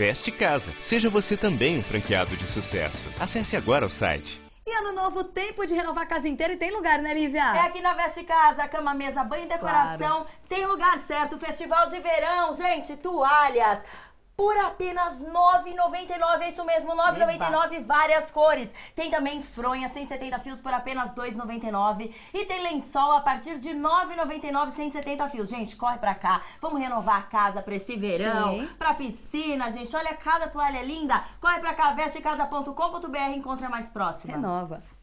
Veste Casa. Seja você também um franqueado de sucesso. Acesse agora o site. E ano novo, tempo de renovar a casa inteira e tem lugar, né, Lívia? É aqui na Veste Casa, cama, mesa, banho e decoração. Claro. Tem lugar certo, festival de verão, gente, toalhas. Por apenas R$ 9,99, é isso mesmo, R$ 9,99, várias cores. Tem também fronha, 170 fios por apenas R$ 2,99. E tem lençol a partir de R$ 9,99, 170 fios. Gente, corre pra cá, vamos renovar a casa pra esse verão, Sim. pra piscina, gente. Olha, cada toalha linda. Corre pra cá, vestecasa.com.br, encontra mais próxima. Renova.